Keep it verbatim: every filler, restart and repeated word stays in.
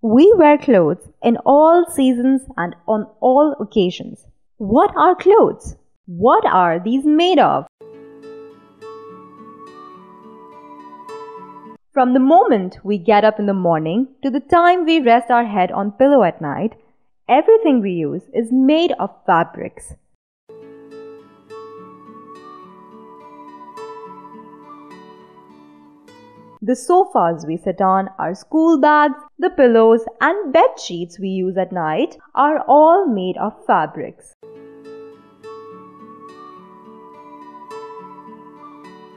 We wear clothes in all seasons and on all occasions. What are clothes? What are these made of? From the moment we get up in the morning to the time we rest our head on pillow at night, everything we use is made of fabrics. The sofas we sit on, our school bags, the pillows and bed sheets we use at night are all made of fabrics.